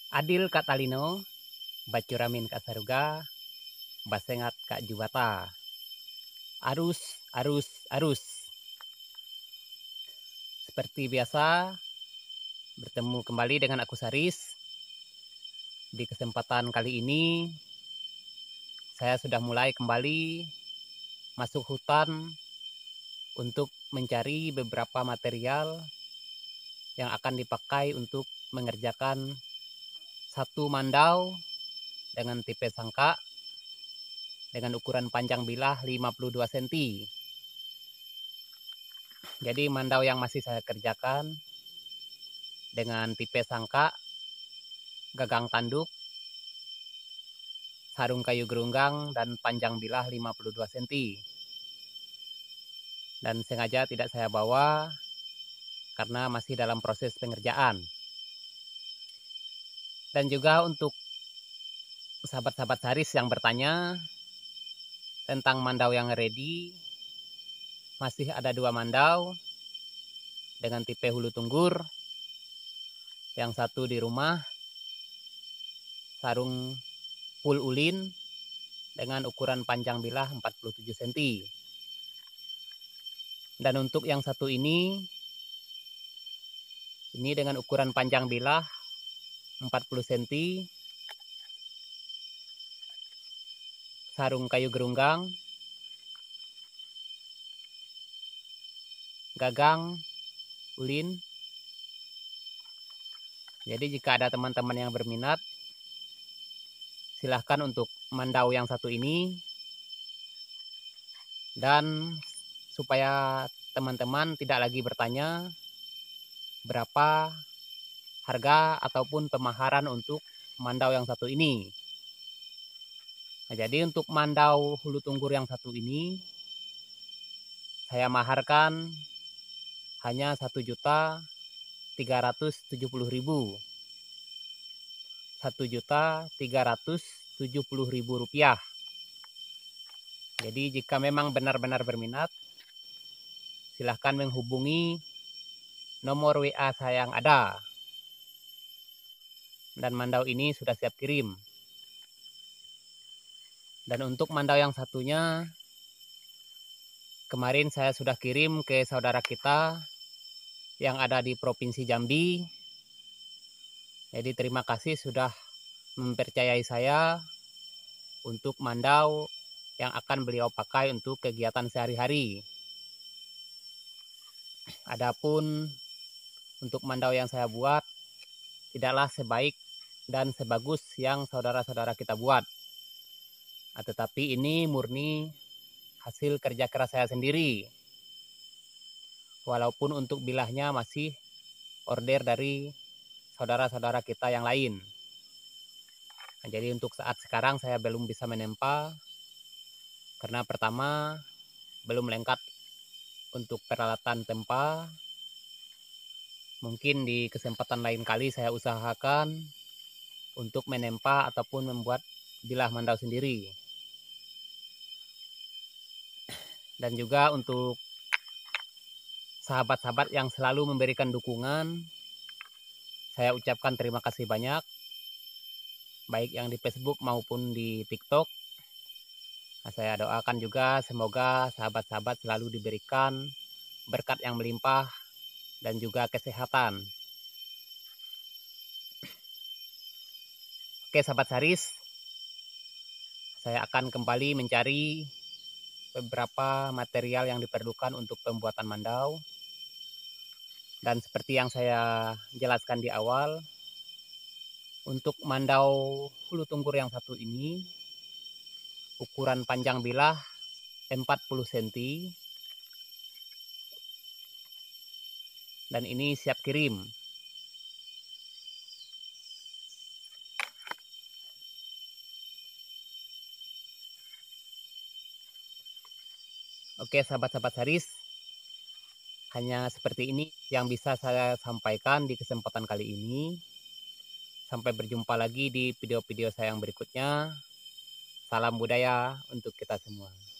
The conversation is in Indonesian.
Adil Kak Talino, Bacuramin Kak Saruga, Basengat Kak Jubata. Arus, arus, arus. Seperti biasa, bertemu kembali dengan aku Saris. Di kesempatan kali ini, saya sudah mulai kembali masuk hutan untuk mencari beberapa material yang akan dipakai untuk mengerjakan satu mandau dengan tipe sangka dengan ukuran panjang bilah 52 cm. Jadi mandau yang masih saya kerjakan dengan tipe sangka, gagang tanduk, sarung kayu gerunggang, dan panjang bilah 52 cm. Dan sengaja tidak saya bawa karena masih dalam proses pengerjaan. Dan juga untuk sahabat-sahabat Saris yang bertanya tentang mandau yang ready, masih ada 2 mandau dengan tipe hulu tunggur. Yang satu di rumah, sarung full ulin dengan ukuran panjang bilah 47 cm. Dan untuk yang satu ini dengan ukuran panjang bilah 40 cm, sarung kayu gerunggang, gagang, ulin. Jadi jika ada teman-teman yang berminat, silahkan untuk mandau yang satu ini. Dan supaya teman-teman tidak lagi bertanya berapa harga ataupun pemaharan untuk mandau yang satu ini. Nah, jadi untuk mandau hulu tunggur yang satu ini, saya maharkan hanya 1.370.000. 1.370.000 rupiah. Jadi jika memang benar-benar berminat, silahkan menghubungi nomor WA saya yang ada. Dan mandau ini sudah siap kirim. Dan untuk mandau yang satunya, kemarin saya sudah kirim ke saudara kita yang ada di Provinsi Jambi. Jadi terima kasih sudah mempercayai saya untuk mandau yang akan beliau pakai untuk kegiatan sehari-hari. Adapun untuk mandau yang saya buat tidaklah sebaik dan sebagus yang saudara-saudara kita buat. Tetapi ini murni hasil kerja keras saya sendiri. Walaupun untuk bilahnya masih order dari saudara-saudara kita yang lain. Nah, jadi untuk saat sekarang saya belum bisa menempa karena pertama belum lengkap untuk peralatan tempa. Mungkin di kesempatan lain kali saya usahakan untuk menempa ataupun membuat bilah mandau sendiri. Dan juga untuk sahabat-sahabat yang selalu memberikan dukungan, saya ucapkan terima kasih banyak, baik yang di Facebook maupun di TikTok. Nah, saya doakan juga semoga sahabat-sahabat selalu diberikan berkat yang melimpah dan juga kesehatan. Oke sahabat Saris, saya akan kembali mencari beberapa material yang diperlukan untuk pembuatan mandau. Dan seperti yang saya jelaskan di awal, untuk mandau hulu tunggur yang satu ini, ukuran panjang bilah 40 cm. Dan ini siap kirim. Oke sahabat-sahabat Saris, hanya seperti ini yang bisa saya sampaikan di kesempatan kali ini. Sampai berjumpa lagi di video-video saya yang berikutnya. Salam budaya untuk kita semua.